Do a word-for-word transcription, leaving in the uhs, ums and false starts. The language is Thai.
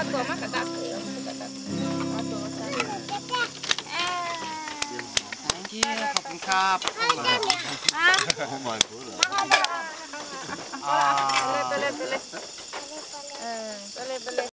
ตัวมากกระดักเออมันกระดักเอาตัวมาใส่ thank you ขอบคุณครับไปเลยไปเลยไปเลยเออไปเลยไปเลย